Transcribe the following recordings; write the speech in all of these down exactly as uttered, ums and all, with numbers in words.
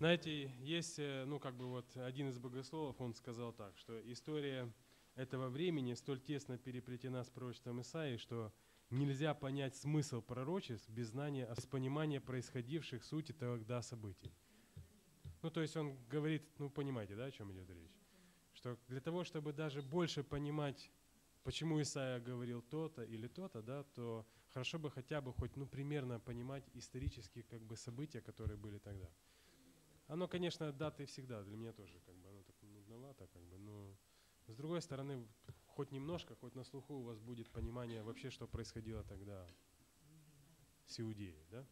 Знаете, есть, э, ну, как бы вот один из богословов, он сказал так, что история этого времени столь тесно переплетена с пророчеством Исаии, что нельзя понять смысл пророчеств без знания, без понимания происходивших сути тогда событий. Ну, то есть он говорит, ну, понимаете, да, о чем идет речь? Что для того, чтобы даже больше понимать, почему Исаия говорил то-то или то-то, да, то хорошо бы хотя бы хоть, ну, примерно понимать исторические, как бы, события, которые были тогда. Оно, конечно, даты всегда, для меня тоже, как бы, оно так нудновато, как бы, но с другой стороны, хоть немножко, хоть на слуху у вас будет понимание вообще, что происходило тогда с Иудеей, да?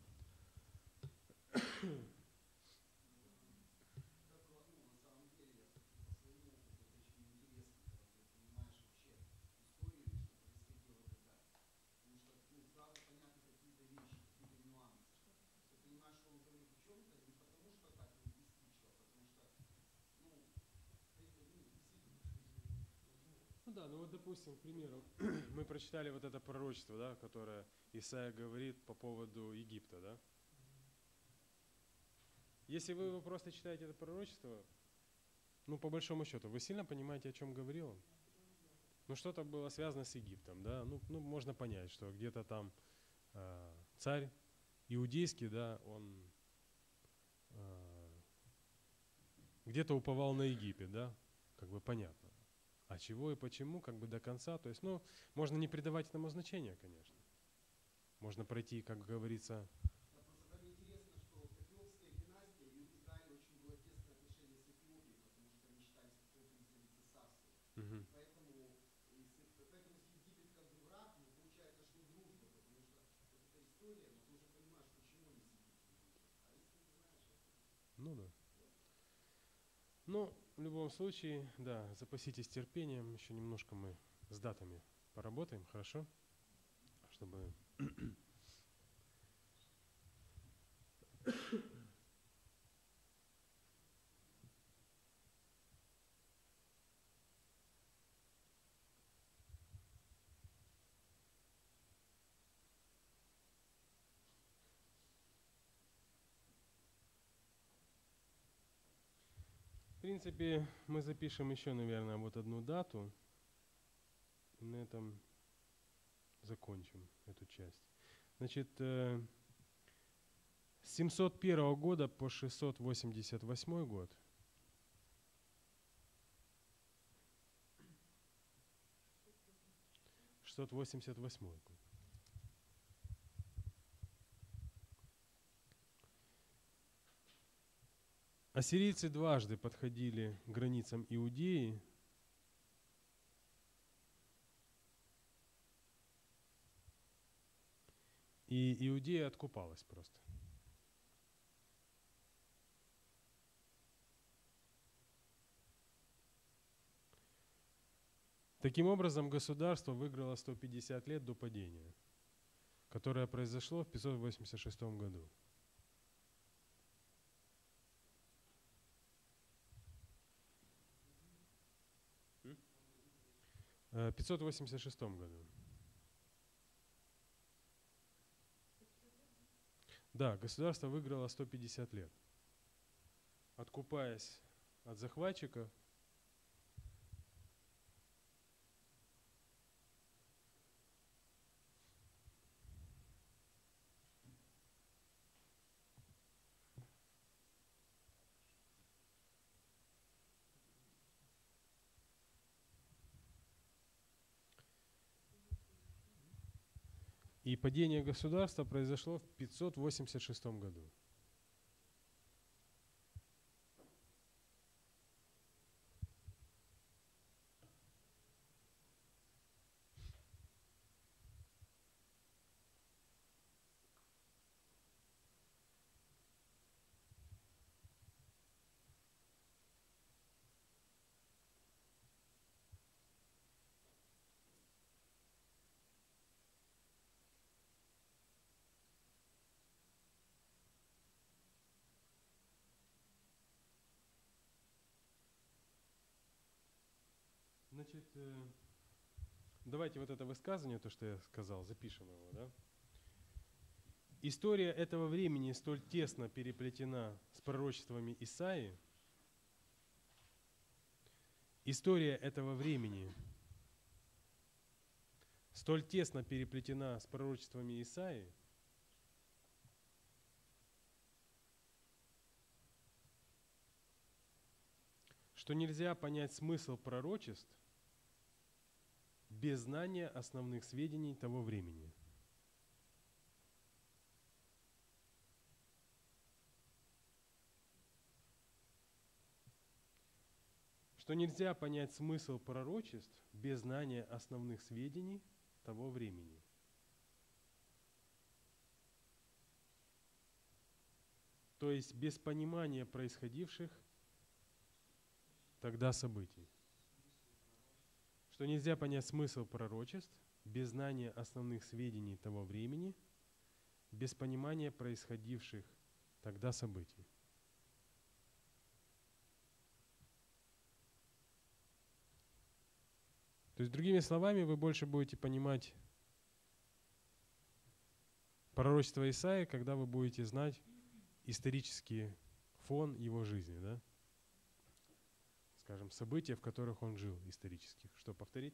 Ну да, ну вот допустим, к примеру, мы прочитали вот это пророчество, да, которое Исаия говорит по поводу Египта, да? Если вы его просто читаете это пророчество, ну по большому счету, вы сильно понимаете, о чем говорил он? Ну что-то было связано с Египтом, да? Ну, ну можно понять, что где-то там э, царь иудейский, да, он э, где-то уповал на Египет, да? Как бы понятно. А чего и почему, как бы до конца. То есть, ну, можно не придавать этому значения, конечно. Можно пройти, как говорится. Угу. Ну да. Ну, в любом случае, да, запаситесь терпением. Еще немножко мы с датами поработаем, хорошо? Чтобы... В принципе, мы запишем еще, наверное, вот одну дату. И на этом закончим эту часть. Значит, с семьсот первого года по шестьсот восемьдесят восьмой год шестьсот восемьдесят восьмой год. Ассирийцы дважды подходили к границам Иудеи, и Иудея откупалась просто. Таким образом, государство выиграло сто пятьдесят лет до падения, которое произошло в пятьсот восемьдесят шестом году. В пятьсот восемьдесят шестом году. Да, государство выиграло сто пятьдесят лет, откупаясь от захватчиков. И падение государства произошло в пятьсот восемьдесят шестом году. Значит, давайте вот это высказывание, то, что я сказал, запишем его, да? история этого времени столь тесно переплетена с пророчествами Исаии, история этого времени столь тесно переплетена с пророчествами Исаии, что нельзя понять смысл пророчеств без знания основных сведений того времени. Что нельзя понять смысл пророчеств без знания основных сведений того времени. То есть без понимания происходивших тогда событий. Что нельзя понять смысл пророчеств без знания основных сведений того времени, без понимания происходивших тогда событий. То есть, другими словами, вы больше будете понимать пророчество Исаии, когда вы будете знать исторический фон его жизни, да? Скажем, события, в которых он жил, исторических. Что, повторить?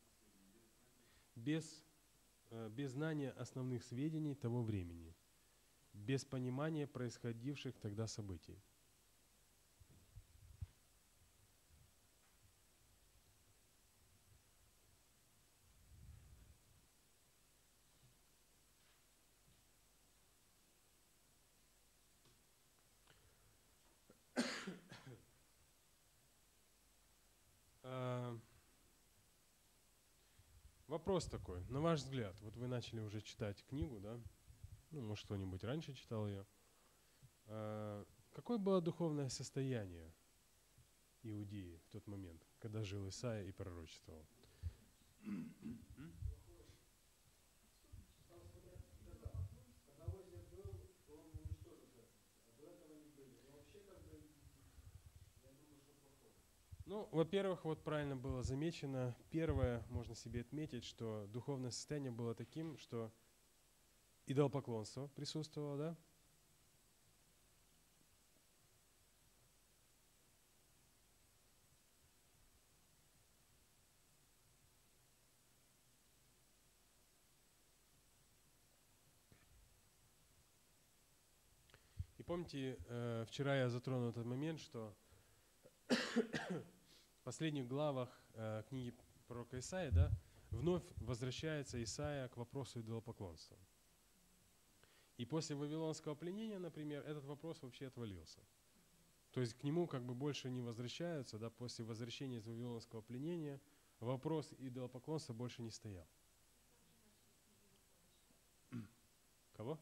Без, без знания основных сведений того времени, без понимания происходивших тогда событий. Вопрос такой, на ваш взгляд, вот вы начали уже читать книгу, да? Ну, может, кто-нибудь раньше читал ее. Какое было духовное состояние Иудеи в тот момент, когда жил Исаия и пророчествовал? Ну, во-первых, вот правильно было замечено. Первое, можно себе отметить, что духовное состояние было таким, что идолопоклонство присутствовало, да? И помните, вчера я затронул этот момент, что в последних главах э, книги пророка Исаии, да, вновь возвращается Исаия к вопросу идолопоклонства. И после вавилонского пленения, например, этот вопрос вообще отвалился. То есть к нему как бы больше не возвращаются, да, после возвращения из вавилонского пленения вопрос идолопоклонства больше не стоял. Кого?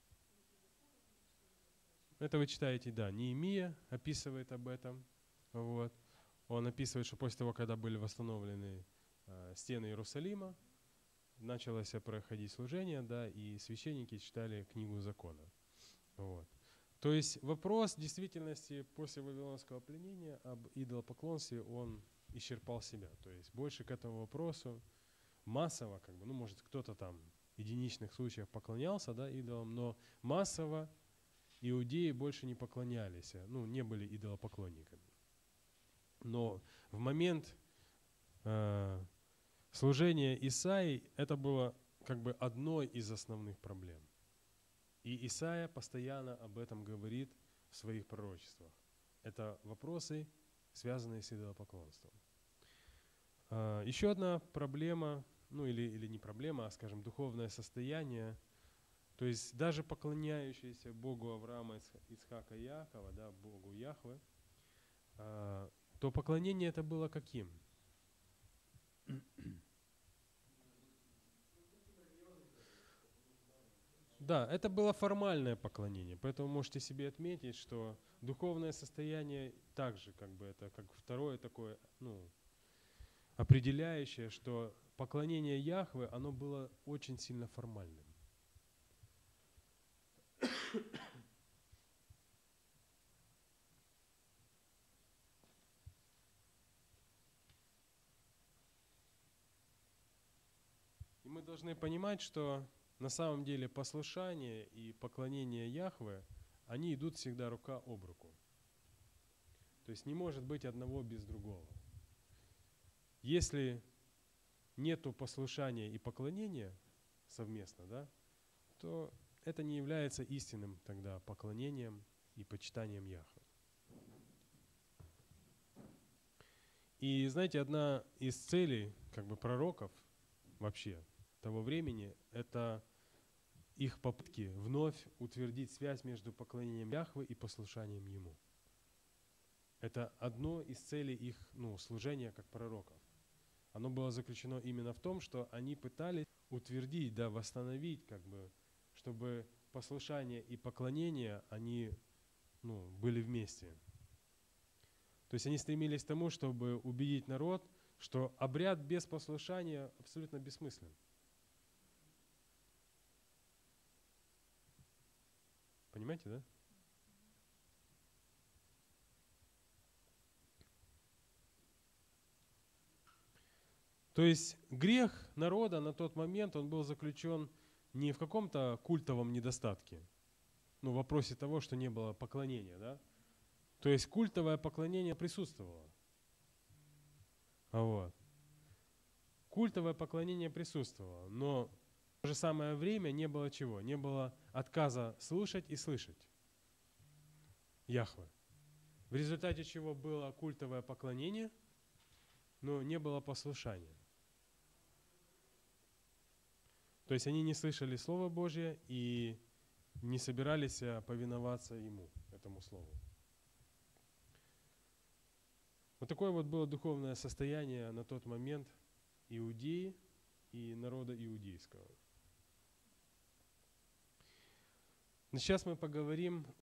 Это вы читаете, да, Неемия описывает об этом, вот. Он описывает, что после того, когда были восстановлены э, стены Иерусалима, началось проходить служение, да, и священники читали книгу закона. Вот. То есть вопрос в действительности после вавилонского пленения об идолопоклонстве, он исчерпал себя. То есть больше к этому вопросу массово, как бы, ну, может, кто-то там в единичных случаях поклонялся, да, идолам, но массово иудеи больше не поклонялись, ну, не были идолопоклонниками. Но в момент э, служения Исаии это было как бы одной из основных проблем. И Исаия постоянно об этом говорит в своих пророчествах. Это вопросы, связанные с идолопоклонством. Э, еще одна проблема, ну или, или не проблема, а, скажем, духовное состояние, то есть даже поклоняющиеся Богу Авраама, Ицхака и Иакова, да, Богу Яхве, э, то поклонение это было каким? Да, это было формальное поклонение, поэтому можете себе отметить, что духовное состояние также как бы это как второе такое, ну, определяющее, что поклонение Яхве, оно было очень сильно формальным. И мы должны понимать, что на самом деле послушание и поклонение Яхве, они идут всегда рука об руку. То есть не может быть одного без другого. Если нету послушания и поклонения совместно, да, то это не является истинным тогда поклонением и почитанием Яхве. И знаете, одна из целей как бы пророков вообще того времени — это их попытки вновь утвердить связь между поклонением Яхве и послушанием Ему. Это одно из целей их ну, служения как пророков. Оно было заключено именно в том, что они пытались утвердить, да, восстановить, как бы, чтобы послушание и поклонение, они ну, были вместе. То есть они стремились к тому, чтобы убедить народ, что обряд без послушания абсолютно бессмыслен. Понимаете, да? То есть грех народа на тот момент, он был заключен не в каком-то культовом недостатке, ну, в вопросе того, что не было поклонения, да? То есть культовое поклонение присутствовало. Вот. Культовое поклонение присутствовало, но в то же самое время не было чего? Не было отказа слушать и слышать Яхве. В результате чего было культовое поклонение, но не было послушания. То есть они не слышали Слово Божье и не собирались повиноваться Ему, этому Слову. Вот такое вот было духовное состояние на тот момент Иудеи и народа иудейского. Но сейчас мы поговорим